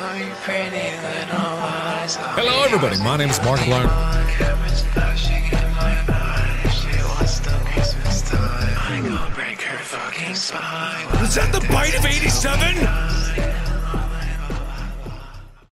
Hello, everybody. My name is Markiplier. Was that the bite of 87?